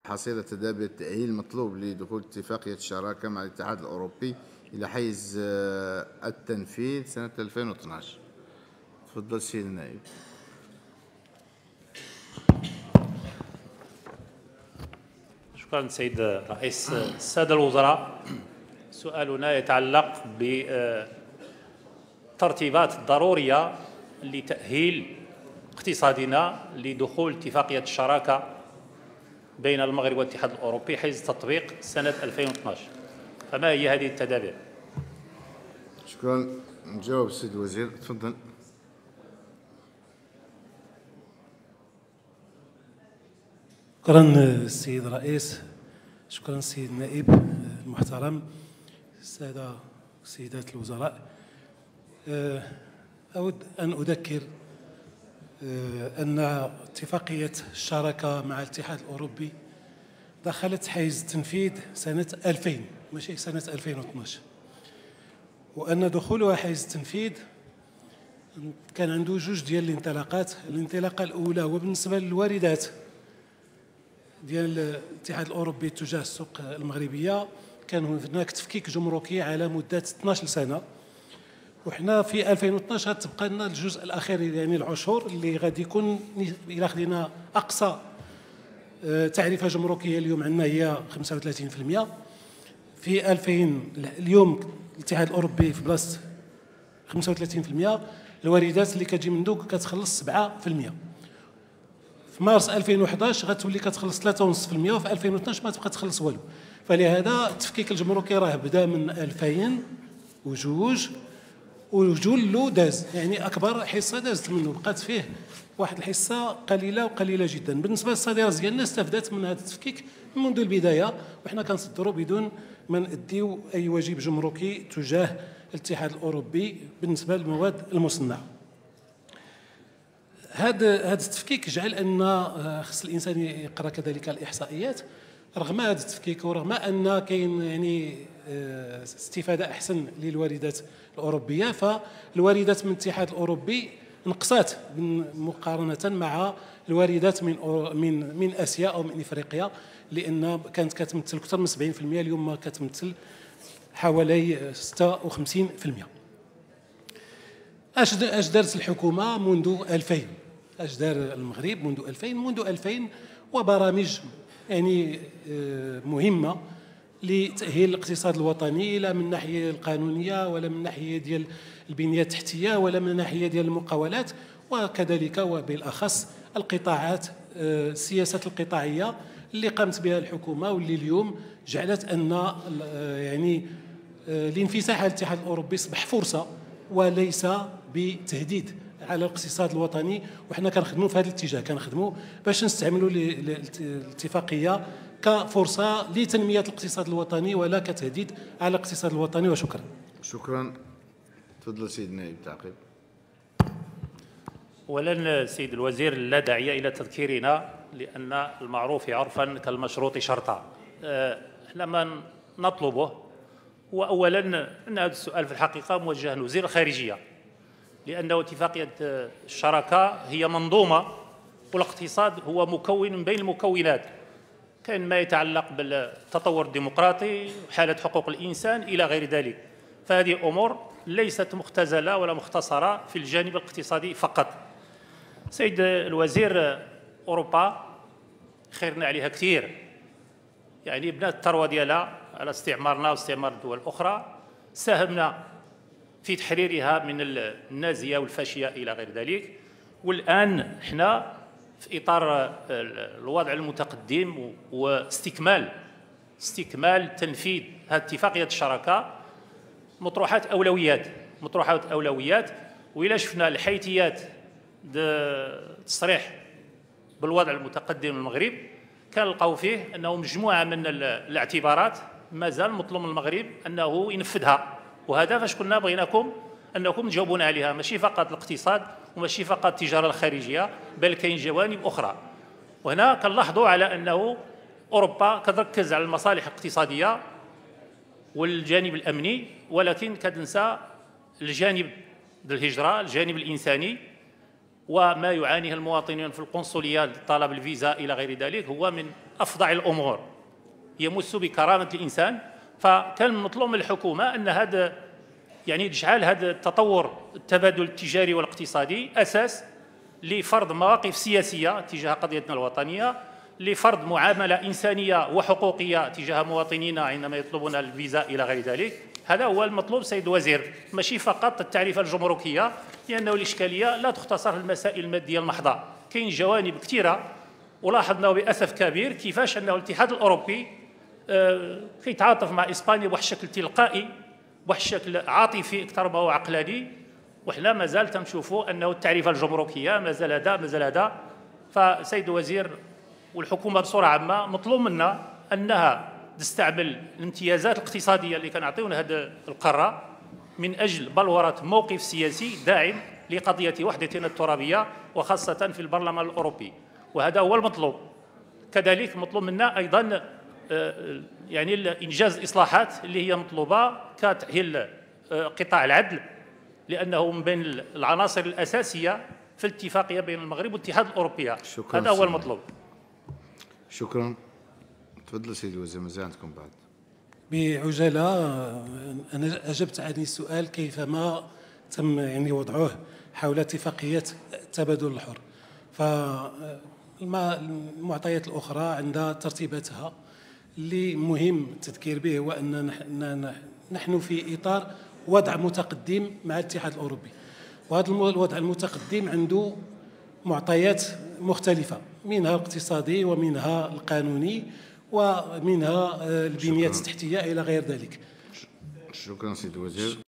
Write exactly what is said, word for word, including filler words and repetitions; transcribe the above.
حصيلة تدابير التأهيل المطلوب لدخول اتفاقية الشراكة مع الاتحاد الأوروبي إلى حيز التنفيذ سنة ألفين واثني عشر. تفضل سيدي النائب. شكرا سيد الرئيس. السادة الوزراء، سؤالنا يتعلق بالترتيبات الضرورية لتأهيل اقتصادنا لدخول اتفاقية الشراكة بين المغرب والاتحاد الأوروبي حيز تطبيق سنة ألفين واثني عشر، فما هي هذه التدابير؟ شكرا. نجاوب السيد الوزير، تفضل. شكرا السيد الرئيس، شكرا السيد النائب المحترم، السادة والسيدات الوزراء. أود أن أذكر أن اتفاقية الشراكة مع الاتحاد الأوروبي دخلت حيز التنفيذ سنة ألفين ماشي سنة ألفين واثني عشر، وأن دخولها حيز التنفيذ كان عنده جوج ديال الانطلاقات. الانطلاقة الأولى هو بالنسبة للواردات ديال الاتحاد الأوروبي تجاه السوق المغربية، كان هناك تفكيك جمركي على مدة اثني عشر سنة، وحنا في ألفين واثني عشر تبقى لنا الجزء الاخير يعني العشور اللي غادي يكون الى خدينا اقصى تعرفه جمركيه اليوم عندنا هي خمسة وثلاثين بالمئة. في ألفين اليوم الاتحاد الاوروبي في بلاصه خمسة وثلاثين بالمئة، الواردات اللي كتجي من دوك كتخلص سبعة بالمئة. في مارس ألفين وأحد عشر غتولي كتخلص ثلاثة فاصلة خمسة بالمئة، وفي ألفين واثني عشر ما تبقى تخلص والو. فلهذا التفكيك الجمركي راه بدا من ألفين وجوج وجلو داز، يعني اكبر حصه دازت منه، بقات فيه واحد الحصه قليله وقليله جدا. بالنسبه للصادرات ديالنا استفدت من هذا التفكيك منذ البدايه، وحنا كنصدروا بدون ما ناديو اي واجب جمركي تجاه الاتحاد الاوروبي بالنسبه للمواد المصنعه. هذا هذا التفكيك جعل ان خص الانسان يقرا كذلك الاحصائيات. رغم هذا التفكيك ورغم ان كاين يعني استفاده احسن للواردات الاوروبيه، فالواردات من الاتحاد الاوروبي نقصات مقارنه مع الواردات من من من اسيا او من افريقيا، لان كانت كتمثل اكثر من سبعين بالمئة، اليوم ما كتمثل حوالي ستة وخمسين بالمئة. اش اش دارت الحكومه منذ ألفين؟ اش دار المغرب منذ ألفين؟ منذ ألفين وبرامج يعني مهمه لتأهيل الاقتصاد الوطني، لا من الناحيه القانونيه ولا من الناحيه ديال البنيه التحتيه ولا من الناحيه ديال المقاولات، وكذلك وبالاخص القطاعات السياسات القطاعيه اللي قامت بها الحكومه، واللي اليوم جعلت ان يعني الانفتاح على الاتحاد الاوروبي اصبح فرصه وليس بتهديد على الاقتصاد الوطني. وحنا كنخدموا في هذا الاتجاه، كنخدموا باش نستعملوا الاتفاقيه كفرصه لتنميه الاقتصاد الوطني ولا كتهديد على الاقتصاد الوطني. وشكرا. شكرا. تفضل سيد النائب تعقيب. اولا سيد الوزير، لا داعي الى تذكيرنا لان المعروف عرفا كالمشروط شرطا. احنا ما نطلبه هو اولا ان هذا السؤال في الحقيقه موجه لوزير الخارجيه، لانه اتفاقيه الشراكه هي منظومه والاقتصاد هو مكون من بين المكونات. كان ما يتعلق بالتطور الديمقراطي وحالة حقوق الإنسان إلى غير ذلك، فهذه أمور ليست مختزلة ولا مختصرة في الجانب الاقتصادي فقط. سيد الوزير، أوروبا خيرنا عليها كثير، يعني بنات الثروة ديالها على استعمارنا واستعمار الدول الأخرى، ساهمنا في تحريرها من النازية والفاشية إلى غير ذلك، والآن احنا في إطار الوضع المتقدم واستكمال استكمال تنفيذ هذه اتفاقية الشراكة مطروحات أولويات مطروحات أولويات وإلا شفنا الحيثيات التصريح بالوضع المتقدم المغرب كنلقاو فيه أنه مجموعة من الاعتبارات مازال مطلوب من المغرب أنه ينفذها، وهذا فاش كنا بغيناكم أنكم تجاوبونا عليها، ماشي فقط الاقتصاد وماشي فقط التجارة الخارجية، بل كاين جوانب أخرى. وهنا كنلاحظوا على أنه أوروبا كتركز على المصالح الاقتصادية والجانب الأمني، ولكن كتنسى الجانب الهجرة، الجانب الإنساني، وما يعانيه المواطنين في القنصليات طلب الفيزا إلى غير ذلك هو من أفظع الأمور يمس بكرامة الإنسان. فكان مطلوب من الحكومة أن هذا يعني تجعل هذا التطور التبادل التجاري والاقتصادي أساس لفرض مواقف سياسية تجاه قضيتنا الوطنية، لفرض معاملة إنسانية وحقوقية تجاه مواطنينا عندما يطلبون الفيزا إلى غير ذلك. هذا هو المطلوب سيد الوزير، ماشي فقط التعريفة الجمركية، لأنه الإشكالية لا تختصر في المسائل المادية المحضة، كاين جوانب كثيرة. ولاحظنا بأسف كبير كيفاش أنه الاتحاد الأوروبي كيتعاطف مع إسبانيا بواحد الشكل تلقائي، بواحد الشكل عاطفي أكثر ما هو عقلاني، وحنا مازال تنشوفوا أنه التعريفة الجمركية مازال هذا مازال هذا. فسيد الوزير والحكومة بصورة عامة مطلوب منا أنها تستعمل الامتيازات الاقتصادية اللي كنعطيونا هذه القارة من أجل بلورة موقف سياسي داعم لقضية وحدتنا الترابية وخاصة في البرلمان الأوروبي، وهذا هو المطلوب. كذلك مطلوب منا أيضا يعني إنجاز الإصلاحات اللي هي مطلوبة كتأهيل قطاع العدل، لأنه من بين العناصر الأساسية في الاتفاقية بين المغرب والاتحاد الأوروبي. هذا هو المطلوب. شكرا. تفضل سيدي الوزير، مازال عندكم بعد. بعجالة أنا أجبت عن السؤال كيفما تم يعني وضعه حول اتفاقية التبادل الحر. فالمعطيات الأخرى عندها ترتيباتها اللي مهم التذكير به، هو أن نحن في إطار وضع متقدم مع الاتحاد الأوروبي، وهذا الوضع المتقدم عنده معطيات مختلفة، منها الاقتصادي ومنها القانوني ومنها البنيات التحتية إلى غير ذلك. شكرا سيدي الوزير.